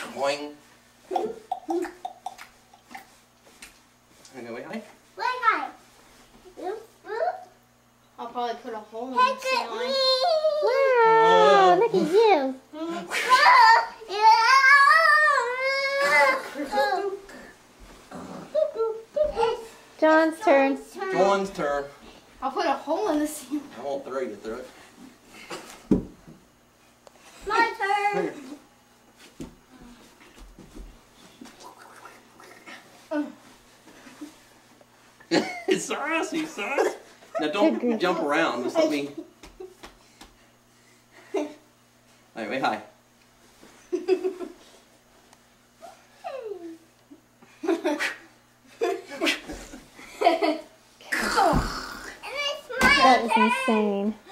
Boing. Okay, wait, hi. I'll probably put a hole in the ceiling. Wow, look at you. John's turn. John's turn. I'll put a hole in the ceiling. I won't throw you through it. My turn. It's sassy, sus. Now don't jump around. Just let me. Alright, wait, hi. That is insane.